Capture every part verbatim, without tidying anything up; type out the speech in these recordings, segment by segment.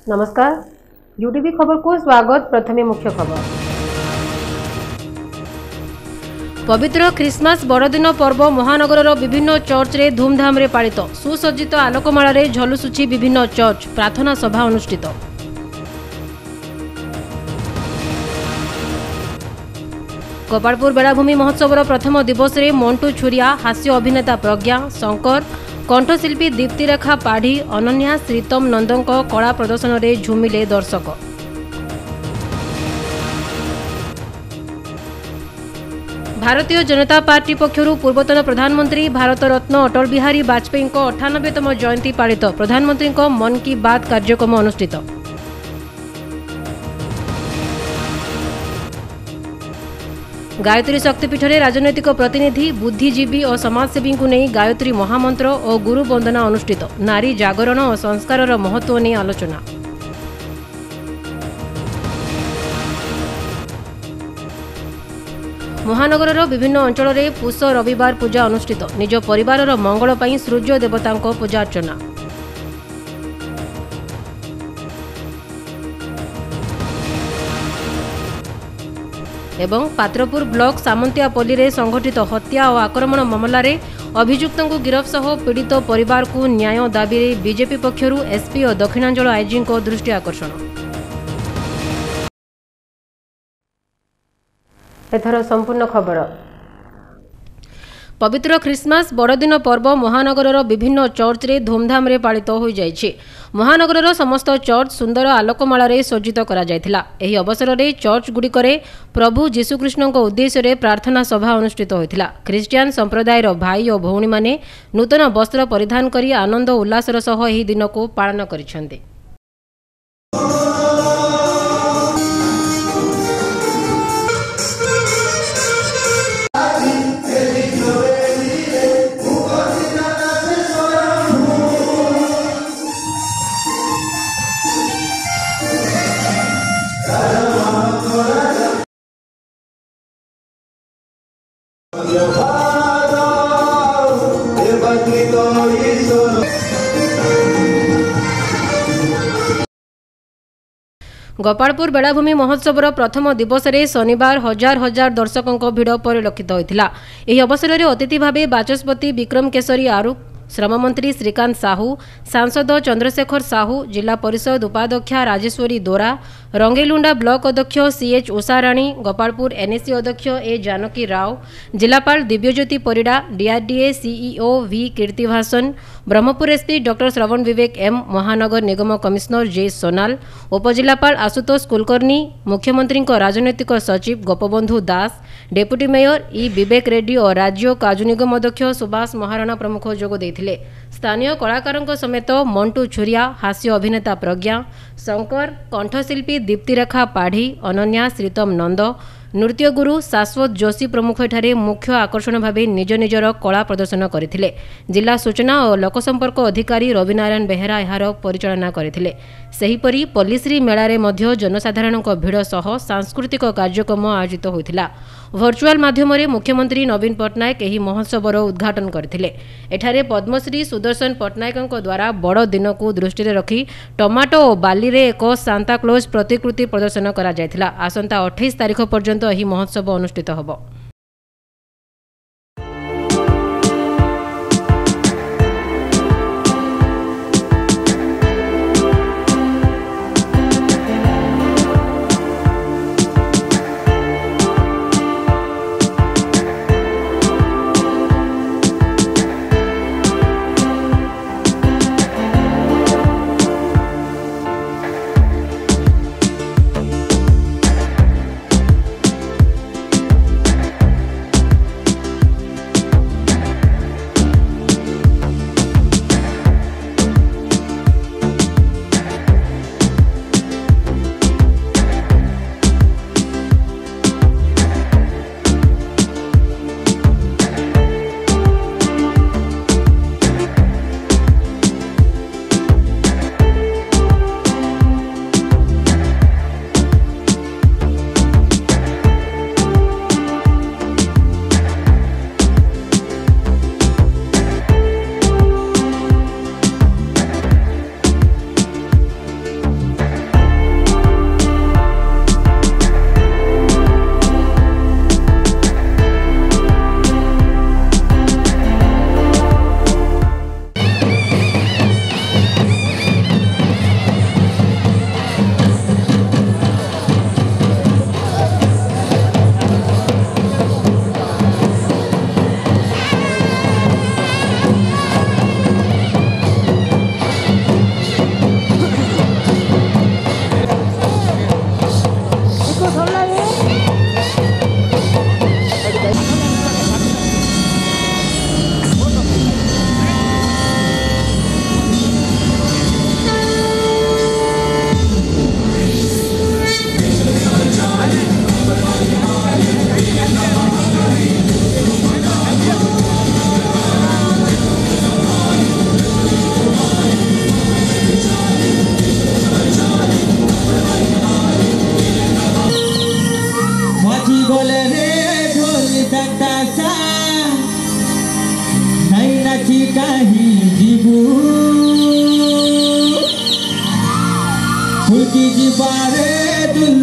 नमस्कार, यूटीवी खबर को स्वागत। प्रथमे मुख्य खबर। पवित्र ख्रिसमास बड़दिन पर्व महानगर विभिन्न चर्च रे धूमधाम रे पालित। सुसज्जित आलोकमाला रे झलुसुची विभिन्न चर्च। प्रार्थना सभा अनुष्ठित। गोपालपुर बेलाभूमि महोत्सव प्रथम दिवस रे मंटू छुरिया, हास्य अभिनेता प्रज्ञा, शंकर, कंठशिल्पी दीप्तिरेखा पाढ़ी, अनन्या, श्रीतम नंदों कला प्रदर्शन रे झुमिले दर्शक। भारतीय जनता पार्टी पक्षरु पूर्वतन प्रधानमंत्री भारत रत्न अटल बिहारी वाजपेयी अठानबेतम जयंती पालित। प्रधानमंत्री मन की बात कार्यक्रम अनुष्ठित। गायत्री शक्तिपीठ में राजनैतिक प्रतिनिधि, बुद्धिजीवी और समाजसेवी को नहीं गायत्री महामंत्र और गुरु वंदना अनुष्ठित। नारी जागरण और संस्कार महत्व नहीं आलोचना। महानगर विभिन्न अंचल में पुष रविवार पूजा अनुष्ठित। निज परिवार मंगल पर सूर्य देवता पूजार्चना। एवं पात्रपुर ब्लॉक सामंतियापल्ली रे संघटित हत्या और आक्रमण मामला रे अभियुक्तों को गिरफ सह पीड़ित परिवार को न्याय दाबी रे बीजेपी पक्षरु एसपी और दक्षिणांचल आईजी को दृष्टि आकर्षण। एथर संपूर्ण खबर। पवित्र ख्रिसमास बड़दिन पर्व महानगर विभिन्न चर्च रे धूमधाम रे पालित हो जाइछि। महानगर समस्त चर्च सुंदर आलोकमाला रे सज्जित करा जायथिला। एही अवसर रे चर्च गुड़िकरे प्रभु जीशुकृष्ण उद्देश्य रे प्रार्थना सभा अनुष्ठित होइथिला। ख्रिस्टियान संप्रदायर भाई और भौणी माने नूतन वस्त्र परिधान करी आनंद उल्लासर सह एही दिन को पालन करिसेंते। गोपालपुर बेलाभूमि महोत्सव प्रथम दिवस रे शनिवार हजार हजार दर्शकों भिड़ परिलक्षित होता। यह अवसर में अतिथि भाव बाचस्पति विक्रम केशरी आरुख, श्रममंत्री श्रीकांत साहू, सांसद चंद्रशेखर साहू, जिला परिषद उपाध्यक्षा राजेश्वरी दोरा, रंगेलुंडा ब्लॉक अध्यक्ष सीएच उषाराणी, गोपालपुर एनएससी अध्यक्ष ए जानकी राव, जिलापाल Dibyajyoti Parida, DRDA CEO V Keerthivasan, Berhampur SP doctor Shravan Vivek M, महानगर निगम कमिश्नर जे सोनाल, उपजिलापाल आशुतोष कुलकर्णी, मुख्यमंत्री राजनैतिक सचिव Gopabandhu Das, deputy mayor E Vivek Reddy और राज्य काजू निगम अध्यक्ष सुभाष महाराणा प्रमुख जोग देथिले। स्थानीय कलाकारों समेत मंटू छुरिया, हास्य अभिनेता प्रज्ञा, शंकर, कंठशिल्पी दीप्तिरेखा पाढ़ी, अनन्या, श्रीतम नंद, नृत्य गुरु शाश्वत जोशी प्रमुख एठारे मुख्य आकर्षण भाव निज निजर कला प्रदर्शन करथिले। जिला सूचना और लोकसंपर्क अधिकारी रविनारायण बेहेरा एहार परिचालना करथिले। सेहीपरि पल्लीश्री मेलारे मध्य जनसाधारण भिड़ सह सांस्कृतिक कार्यक्रम आयोजित होइथिला। वर्चुआल माध्यम मुख्यमंत्री नवीन पट्टनायक एही महोत्सवर उद्घाटन करथिले। एठारे पद्मश्री सुदर्शन पट्टनायक द्वारा बड़ दिन को दृष्टि रखी टमाटो और बाली रे एक सांताक्लोज प्रतिकृति प्रदर्शन करा जायथिला। आसंता अट्ठाईस तारीख पर्यंत एही महोत्सव अनुष्ठित होबो।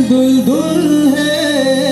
दुलदुल है।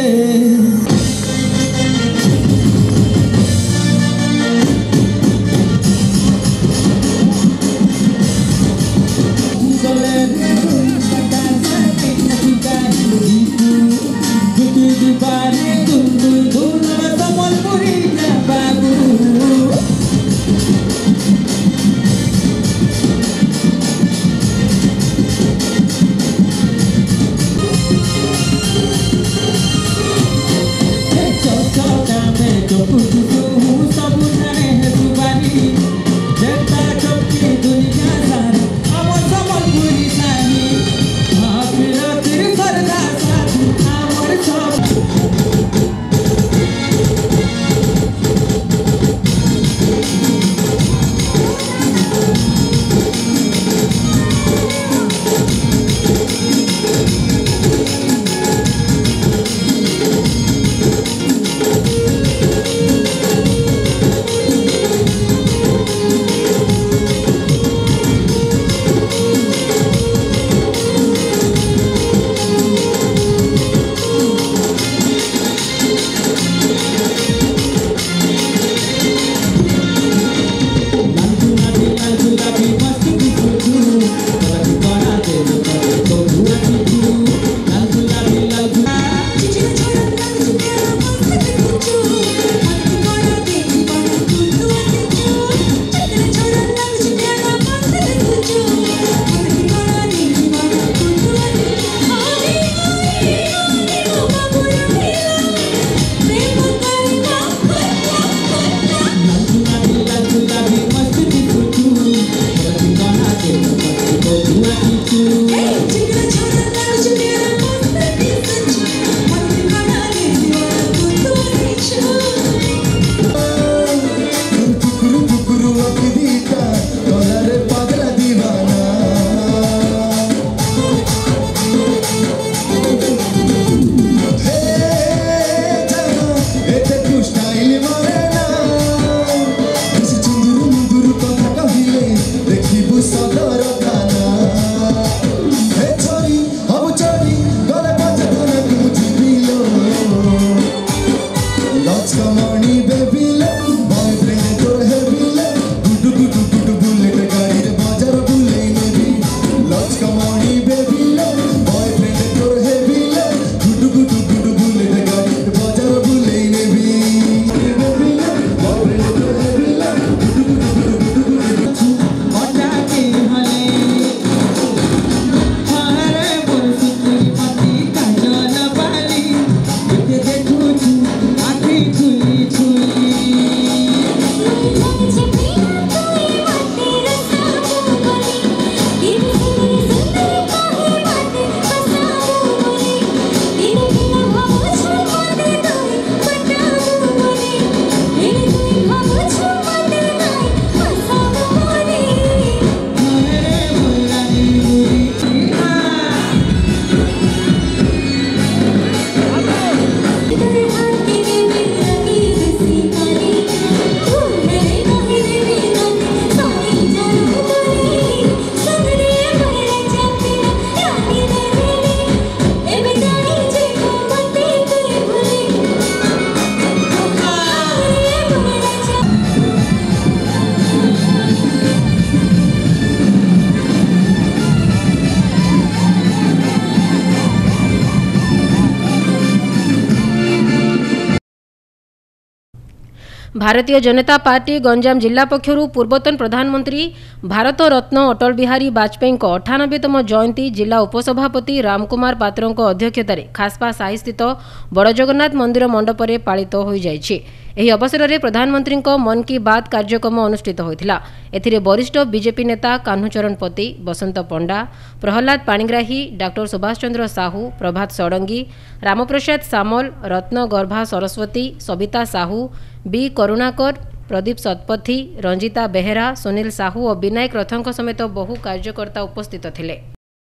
भारतीय जनता पार्टी गंजाम जिला पक्षर पूर्वतन प्रधानमंत्री भारत रत्न अटल बिहारी वाजपेयी अठानबेतम जयंती जिला उपसभापति रामकुमार पात्रों अध्यक्षतार खासपा साही स्थित बड़ जगन्नाथ मंदिर मंडपरे पालित हो जाइछि। एही अवसर में प्रधानमंत्री मन की बात कार्यक्रम अनुष्ठित होता। एथिरे वरिष्ठ बीजेपी नेता कान्हूचरण पति, बसंत पंडा, प्रहलाद पाणिग्राही, डॉक्टर सुभाष चंद्र साहू, प्रभात षडंगी, रामप्रसाद सामल, रत्न गर्भा सरस्वती, सविता साहू, बी करुणाकर, प्रदीप शतपथी, रंजिता बेहेरा, सुनील साहू और विनायक रथों समेत बहु कार्यकर्ता उपस्थित थिले।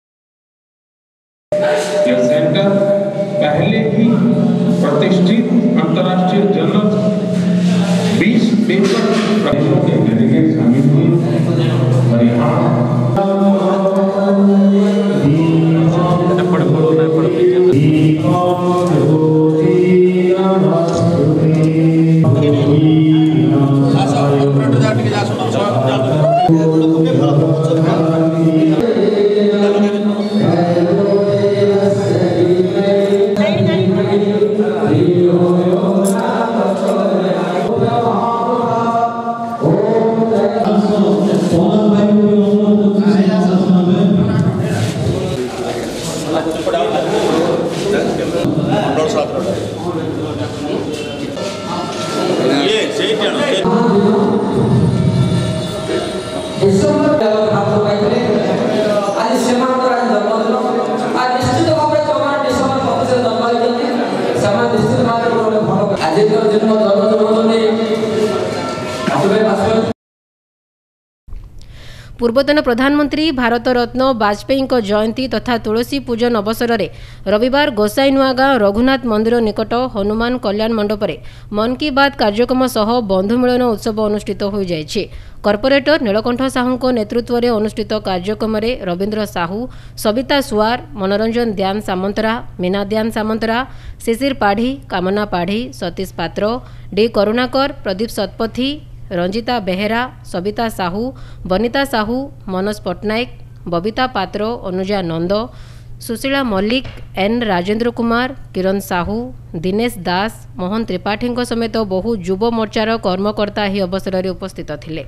यह सेंटर पहले ही प्रतिष्ठित अंतर्राष्ट्रीय जर्नल बीस पेपर प्रयोगों के डेलीगेट शामिल हुए और यहाँ पूर्वतन प्रधानमंत्री भारत रत्न वाजपेयी जयंती तथा तुलसी पूजन अवसर में रविवार गोसाईनुआगाँ रघुनाथ मंदिर निकट हनुमान कल्याण मंडप में मन की बात कार्यक्रम सह बंधु मिलन उत्सव अनुष्ठित हो जाइछि। कॉर्पोरेटर नीलकंठ साहू नेतृत्व में अनुष्ठित कार्यक्रम में रवींद्र साहू, सविता सुआर, मनोरंजन ध्यान सामंतरा, मीना ध्यान सामंतरा, शिशिर पाढ़ी, कामना पाढ़ी, सतीश पात्र, डी करुणाकर, प्रदीप शतपथी, रंजिता बेहेरा, सविता साहू, बनिता साहू, मनोज पट्टनायक, बबीता पात्र, अनुजा नंद, सुशीला मल्लिक, एन राजेंद्र कुमार, किरण साहू, दिनेश दास, मोहन त्रिपाठी समेत बहु युव मोर्चार कर्मकर्ता ଏହି अवसर में उपस्थित थिले।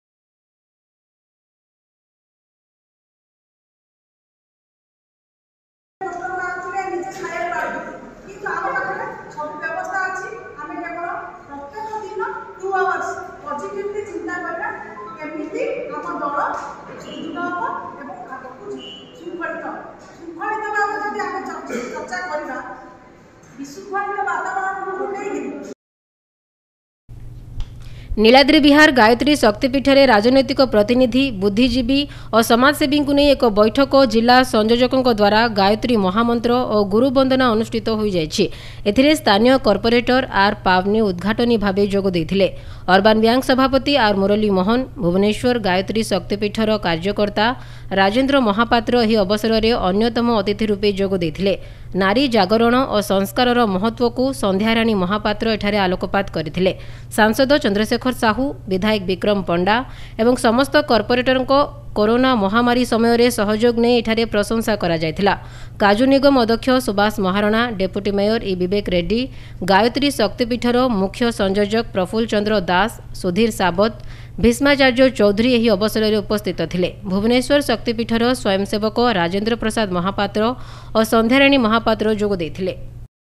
नीलाद्रि विहार गायत्री शक्तिपीठ में राजनैतिक प्रतिनिधि, बुद्धिजीवी और समाजसेवी को नहीं एक बैठक जिला संयोजकों द्वारा गायत्री महामंत्र और गुरु वंदना अनुष्ठित हो जाइछि। एथिरे स्थानीय कॉर्पोरेटर आर पावनी उद्घाटनी भावे जोग देथिले। अर्बान बैंक सभापति आर मुरली मोहन, भुवनेश्वर गायत्री शक्तिपीठर कार्यकर्ता राजेंद्र महापात्र यह अवसर में अन्यतम अतिथि रूपे जोग देथिले। नारी जागरण और संस्कार महत्व को संध्याराणी महापात्र एठारे आलोकपात करथिले। सांसद चंद्रशेखर साहू, विधायक विक्रम पंडा एवं समस्त कॉर्पोरेटर को कोरोना महामारी समय रे सहयोग ने एठारे प्रशंसा करा जायथिला। काजू निगम अध्यक्ष Subhash Maharana, deputy mayor E Vivek Reddy, Gayatri शक्तिपीठर मुख्य संयोजक प्रफुल्ल चंद्र दास, सुधीर साबत, भीष्माचार्य चौधरी यही अवसर में उपस्थित थिले। भुवनेश्वर शक्तिपीठर स्वयंसेवक राजेंद्र प्रसाद महापात्र और संध्याराणी महापात्र जोग देथिले।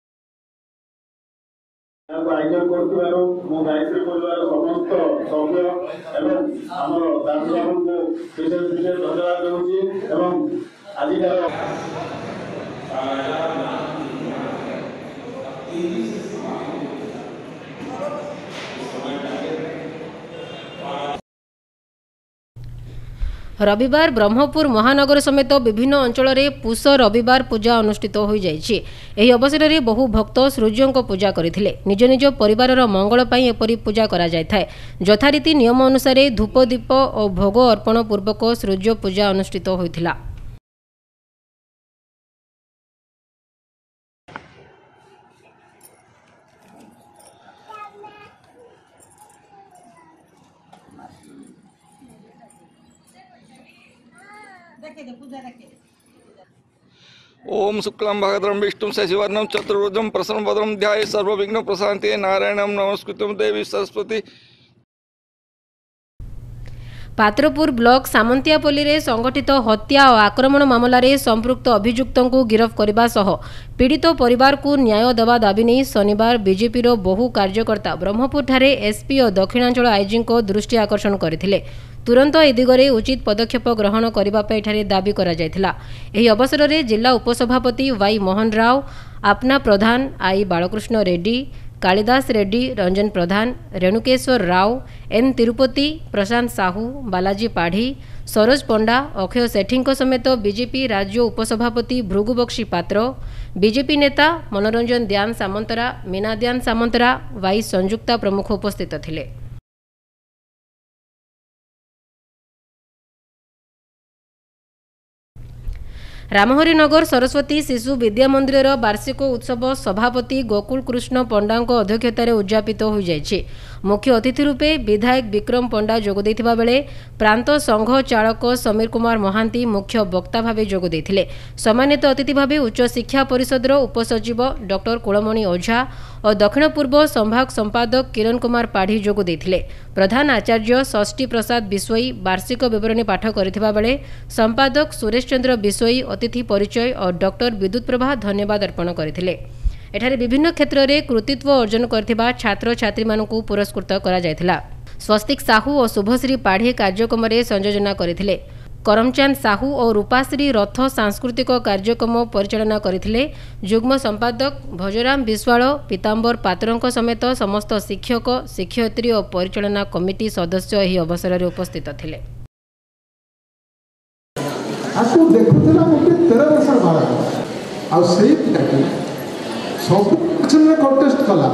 रविवार ब्रह्मपुर महानगर समेत विभिन्न अंचल में पुष रविवार पूजा अनुष्ठित हो जाइछि। एही अवसर में बहु भक्त सूर्यों को पूजा करथिले। निज निज परिवार मंगल पाई एपरि पूजा करा जाय थाए। यथारीति नियम अनुसार धूप दीप और भोग अर्पण पूर्वक सूर्य पूजा अनुष्ठित होइथिला। ओम शुक्लां भगद्रं विष्णुं शशिवर्णं चतुर्भुजं प्रसन्नवदनं ध्यायेत् सर्वविघ्न प्रशान्तिये नारायणं नमस्कृतं देवी सरस्वती। पात्रपुर ब्लॉक सामंतियापल्ली रे संगठित हत्या और आक्रमण मामला रे संपृक्त अभियुक्तों को गिरफ्त करने सह पीड़ित परिवार को न्याय देवा दाबी नहीं शनिवार बीजेपी रो बहु कार्यकर्ता ब्रह्मपुर ठारे एसपी और दक्षिणांचल आईजी को दृष्टि आकर्षण करथिले। तुरंत ए दिगरे उचित पदक्षेप ग्रहण करने दाबी करा जायथिला। एही अवसर में जिला उपसभापति वाई मोहन राव, आपना प्रधान आई बालकृष्ण रेड्डी, कालिदास रेड्डी, रंजन प्रधान, रेणुकेश्वर राव, एन तिरुपति, प्रशांत साहू, बालाजी पाढ़ी, सरोज पंडा, अक्षय सेठी समेत बीजेपी राज्य उपसभापति भृगुबक्षी पात्र, बीजेपी नेता मनोरंजन ध्यान सामंतरा, मीना ध्यान सामंतरा, वाई संयुक्ता प्रमुख उपस्थित थिले। रामहरिनगर सरस्वती शिशु विद्या मंदिर वार्षिक उत्सव सभापति गोकुल कृष्ण पंडा अध्यक्षतार उद्यापित हो जाइछि। मुख्य अतिथि रूपे विधायक विक्रम पंडा जोग देथिबा बेले प्रांत संघ चालक समीर कुमार महांती मुख्य वक्ता भावे जोग देथिले। सम्मानित अतिथि भावे उच्च शिक्षा परिषदर उपसचिव डॉक्टर कुलमणि ओझा और दक्षिण पूर्व संभाग संपादक किरण कुमार पाढ़ी जोग देथिले। प्रधान आचार्य षष्ठी प्रसाद बिश्वई वार्षिक विवरणी पाठ करथिबा बेले संपादक सुरेश चंद्र बिश्वई अतिथि परिचय और डॉक्टर विद्युत प्रभा धन्यवाद अर्पण करथिले। एठारे विभिन्न क्षेत्र में कृतित्व अर्जन करथिबा छात्र छात्री मानकु पुरस्कृत करा जायथिला। स्वस्तिक साहू और शुभश्री पाढ़ी कार्यक्रम में संयोजना करथिले। करमचंद साहू और रूपाश्री रथ सांस्कृतिक कार्यक्रम परिचालना करथिले। जुग्म संपादक भजराम विश्वाल पीतांबर पात्रंक समेत समस्त शिक्षक शिक्षयित्री और परिचालना कमिटी सदस्य एही अवसर में उपस्थित थिले। आसु देखुतला मोटे तेरह वर्ष बालक आ सेही पिलाटी सब एक्शन कॉन्टेस्ट कला।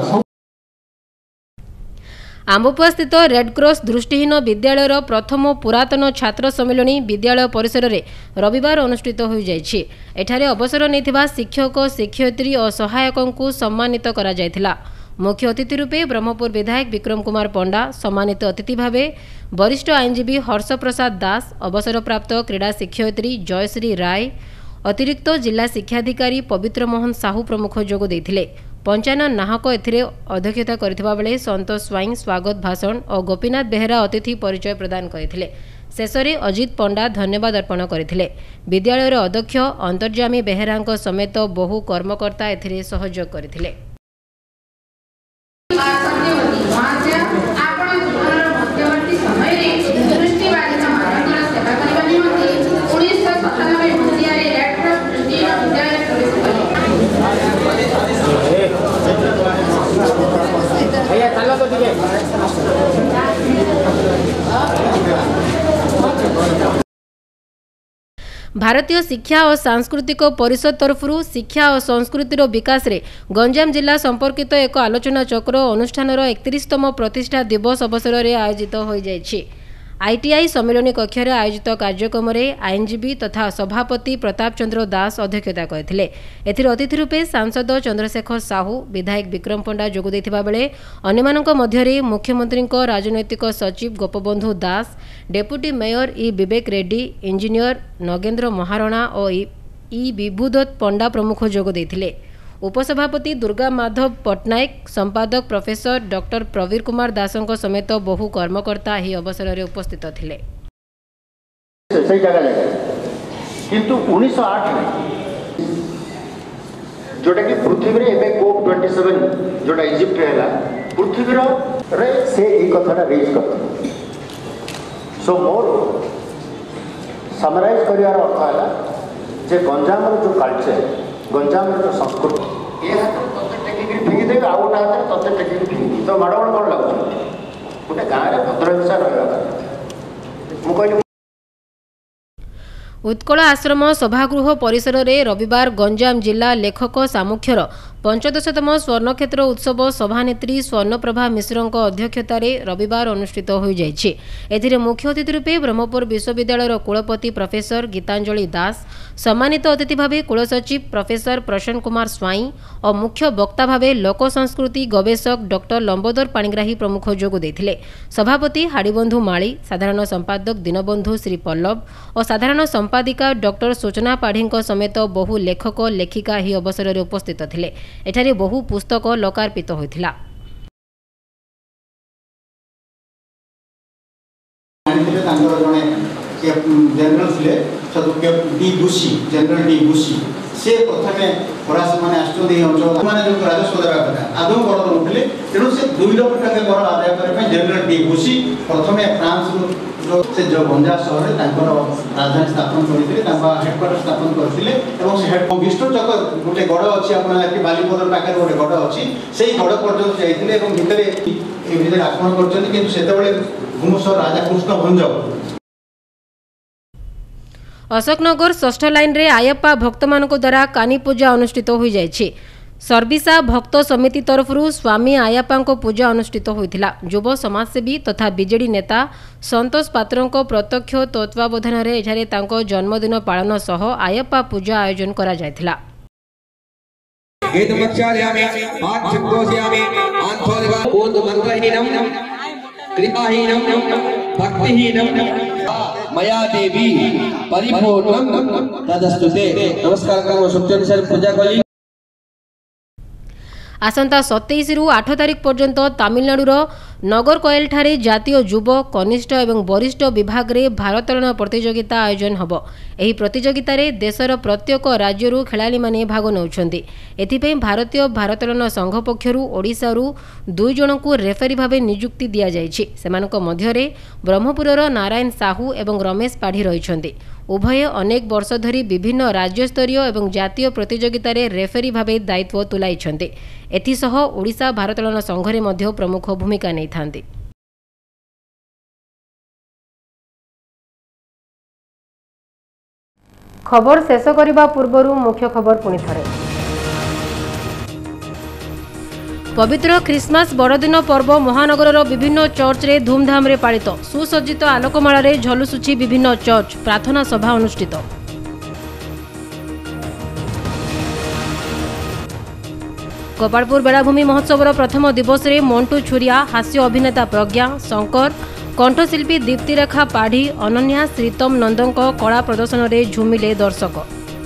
आंबपुआ स्थित रेडक्रॉस दृष्टिहीन विद्यालयर प्रथम पुरातन छात्र सम्मेलन विद्यालय परिसर में रविवार अनुष्ठित हो जाइछि। एठारे अवसर नैथिबा शिक्षक शिक्षयित्री और सहायकों को सम्मानित करा जायथिला। मुख्य अतिथि रूपे ब्रह्मपुर विधायक विक्रम कुमार पंडा, सम्मानित अतिथि भावे वरिष्ठ आईनजीवी हर्ष प्रसाद दास, अवसरप्राप्त क्रीड़ा शिक्षयित्री जयश्री राय, अतिरिक्त जिला शिक्षाधिकारी पवित्र मोहन साहू प्रमुख जोग देथिले। पंचानन नाहक एथिरे अध्यक्षता करथिबा बेले संतोष स्वाईं स्वागत भाषण और गोपीनाथ बेहेरा अतिथि परिचय प्रदान करथिले। शेषरे अजित पंडा धन्यवाद अर्पण करथिले। विद्यालयर अध्यक्ष अंतर्जामी बेहेरांक समेत बहु कर्मकर्ता एथिरे सहयोग करथिले। भारतीय शिक्षा और सांस्कृतिक परिषद तरफ शिक्षा और संस्कृतिर विकास रे गंजाम जिला संपर्कित एक आलोचना चक्र अनुष्ठानर एकतीसतम प्रतिष्ठा दिवस अवसर में आयोजित हो जाइछि। आईटीआई सम्मेलनी कक्ष में आयोजित कार्यक्रम में आईनजीवी तथा सभापति प्रताप चंद्र दास अध्यक्षता करथिले। एथिर अतिथि रूपे सांसद चंद्रशेखर साहू, विधायक विक्रम पंडा जोग देथिबा बेले अन्यमानक मध्यरे मुख्यमंत्री राजनैतिक सचिव Gopabandhu Das, deputy mayor E Vivek Reddy, engineer Nagendra Maharana और ई विभुदत्त पंडा प्रमुख जोग देथिले। उपसभापति दुर्गा माधव पट्टनायक, संपादक प्रोफेसर डॉक्टर प्रवीर कुमार दासों समेत बहु कर्मकर्ता ही अवसर में उपस्थित थिले। किंतु उन्नीस सौ आठ में जोटा कि पृथ्वी रे एबे कोप सत्ताईस जोटा इजिप्ट हैला पृथ्वी रे से एक कथाटा रेज करते। सो मोर समराइज करियार अर्थ हैला जे गंजाम रो जो कल्चर, गंजाम रो जो संस्कृति ये हाथ तते टेकी फेंकी देबे आ गोटा हाथ तते टेकी फेंकी तो माडवण कोन लागु गोटे गाँव रे भद्र हिंसा रहला मु कहली। उत्कल आश्रम सभागृह परिसर में रविवार गंजाम जिला लेखक सामुख्यर पंचदशतम स्वर्णक्षेत्र उत्सव सभानेत्री स्वर्णप्रभा मिश्रଙ୍କ अध्यक्षतार रविवार अनुष्ठित हो जाइछि। एथिरे मुख्य अतिथि रूपे ब्रह्मपुर विश्वविद्यालयर कुलपति प्रोफेसर गीतांजलि दास, सम्मानित अतिथि भावे कुलसचिव प्रोफेसर प्रसन्न कुमार स्वाईं और मुख्य वक्ता भावे लोक संस्कृति गवेषक डॉक्टर लंबोदर पाणिग्राही प्रमुख जोग देथिले। सभापति हाड़ीबंधु माली, साधारण संपादक दीनबंधु श्री पल्लव और साधारण संपादिका डॉक्टर सूचना पाढ़ी समेत बहु लेखक लेखिका ही अवसर में उपस्थित थिले। एठारे बहु पुस्तक लोकार्पित होइथिला। जनरल थे de Bussy general de Bussy से प्रथम फरासी मैंने आंचल मैंने जो राजस्व देवा कथा आदौ कर दौले तेणु से दुई लक्ष टका कर आदाय करने जनरल डी बुशी प्रथम फ्रांस जो से जो गंजा सहर राजधानी स्थापन करते हेडक्वार्टर स्थापन करते विष्णु चक गोटे गड़ अच्छी आपकी बालीपदर पाखे गोटे गड़ अच्छी से गड़ पर्यटन जाते भितर आक्रमण कर भूमस राजा कृष्ण भंज अशोकनगर षष्ठ लाइन रे आयप्पा भक्त मानक द्वारा कानी पूजा अनुष्ठित हो जाइछि। सर्विसा भक्त समिति तरफ स्वामी आयप्पा पूजा अनुष्ठित होता। युव समाजसेवी तथा बीजेडी नेता संतोष पात्रों प्रत्यक्ष तत्वावधान में जन्मदिन पालन सह आयप्पा पूजा आयोजन करा जायथिला। मया देवी परिपूर्णं तदस्तुते। नमस्कार पूजा कली। आसंता सत्ताईस रु आठ तारिख पर्यंत तमिलनाडुर नगरकोइल ठारे जातीय युव कनिष्ठ एवं वरिष्ठ विभाग रे भारोत्तोलन प्रतियोगिता आयोजन हब। एही प्रतियोगिता रे देशर प्रत्येक राज्यरू खेलाड़ी माने भाग नउछन्ति। एथिपई भारतीय भारोत्तोलन संघ पक्षरु ओडिशारू दुई जनकू रेफरी भावे नियुक्ति दिया जायछि। सेमानक मध्यरे ब्रह्मपुरर नारायण साहू एवं रमेश पाढ़ी रहिछन्ति। उभय अनेक वर्ष धरी विभिन्न राज्यस्तरीय एवं जातीय प्रतियोगिता रे रेफरी भावे दायित्व तुलाइछन्ति। एथिसह ओडिशा भारोत्तोलन संघरे मध्य प्रमुख भूमिका नै थांती। खबर शेष करबा पूर्वरु मुख्य खबर पुनि थरे। पवित्र ख्रिसमास बड़दिन पर्व महानगरर विभिन्न चर्च रे धूमधाम रे पालित। सुसज्जित आलोकमाला रे झलुसुछि विभिन्न चर्च। प्रार्थना सभा अनुष्ठित। गोपालपुर बेलाभूमि महोत्सवर प्रथम दिवस रे मंटू छुरिया, हास्य अभिनेता प्रज्ञा शंकर, कंठशिल्पी दीप्तिरेखा पाढ़ी, अनन्या श्रीतम नंदक कला प्रदर्शन रे झुमिले दर्शक।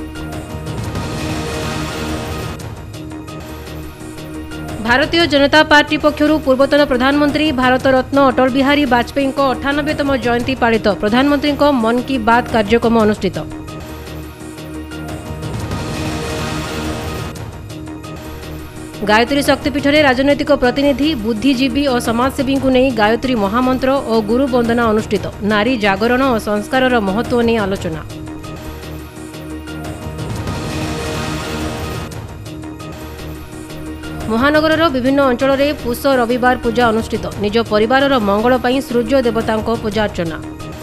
भारतीय जनता पार्टी पक्षरु पूर्वतन प्रधानमंत्री भारत रत्न अटल बिहारी वाजपेयी अठानबेतम जयंती पालित। प्रधानमंत्री मन की बात कार्यक्रम अनुष्ठित। गायत्री शक्तिपीठ में राजनैतिक प्रतिनिधि, बुद्धिजीवी और समाजसेवी को नहीं गायत्री महामंत्र और गुरु वंदना अनुष्ठित। नारी जागरण और संस्कार महत्व नहीं आलोचना। महानगर विभिन्न अंचल में पुष रविवार पूजा अनुष्ठित। निज परिवार मंगल पर सूर्य देवता पूजा अर्चना।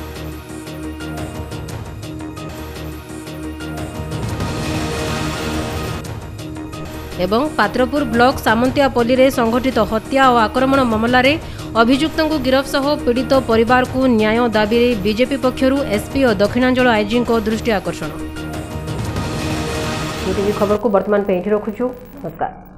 एवं पात्रपुर ब्लॉक सामंतियापल्ली रे संघटित हत्या और आक्रमण मामला रे अभियुक्तों को गिरफ सह पीड़ित परिवार को न्याय दाबी रे बीजेपी पक्षरु एसपी और दक्षिणांचल आईजी को दृष्टि आकर्षण। खबर को वर्तमान पे रखुछु। नमस्कार।